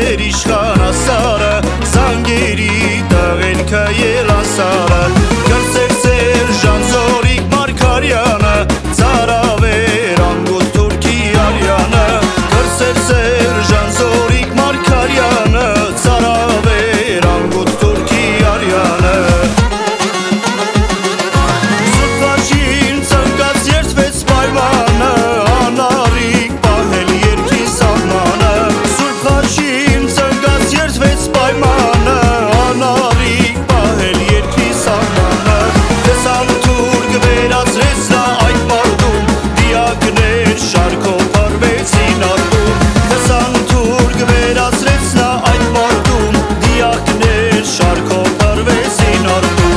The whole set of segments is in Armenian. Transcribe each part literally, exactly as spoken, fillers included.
մեր իշխան ասարը, զանգերի տղենքը ելասարը, կրծեր Սերժան Զորիկ Մարգարյանը, ծարավեր անգոտ Թուրքի արյանը, կրծեր Սերժան Զորիկ Մարգարյանը, ծարավեր անգոտ Թուրքի արյանը։ Զուտվաչին ծնկած երդվեց պայմանը, անարիք պահել երկի սահմանը, Զուտվաչին ծնկած երդվեց պայմանը, անարիք պահել երկի սահմանը, տեսան թուրք վերացրեց նա այդ մարդում, դիակներ շարքով փռվեցին արտում, տեսան թուրք վերացրեց նա այդ մարդում, դիակներ շարքով փռվեցին արտում։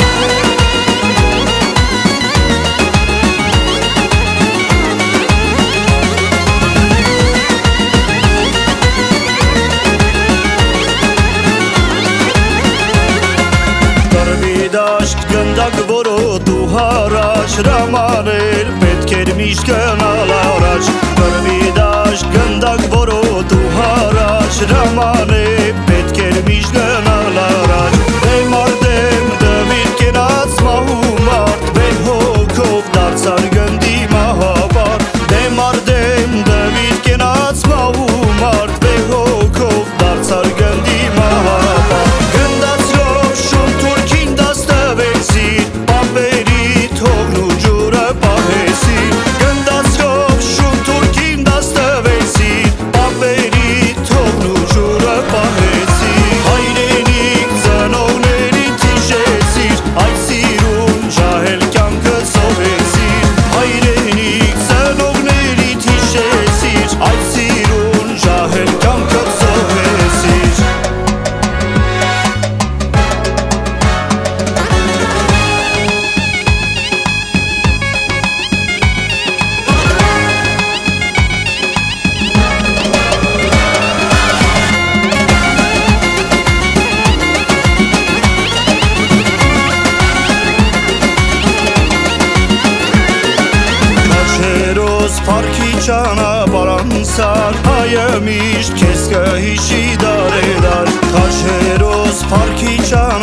Դաշտ գնդակ որոտ ու հարաճ հրամաներ պետք էր միշտ գնալ առաջ, կռվի դաշտ գնդակ որոտ ու հարաճ հրամաներ պետք էր միշտ գնալ առաջ, դեմ արդեմ դվիր կենաց մահու մարդ, վեր հոգով դարձար գնդի մահապարտ, դեմ արդեմ դվիր կենաց մահու մարդ, վեր հոգով դարձար գնդի մահապարտ, գնդացրով շուն թուրքին դաստվեցիր, պապերի թողն ու ջուրը պահեցիր, գնդացրով շուն թուրքին դաստվեցիր, պապերի թողն ու ջուրը պահեցիր, հայրենիք ծնողների թիշեցիր, այդ սիրուն ջահել կյանքը ծովեցիր, հայրենիք ծնողների թիշեցիր, այդ սիրուն ջահել կյանքը ծովեցիր։ Քաչերոս փառքի ճանապարհ անցար, հայը միշտ քեզ կհիշի դարեդար, քաչերոս փառքի ճանապարհ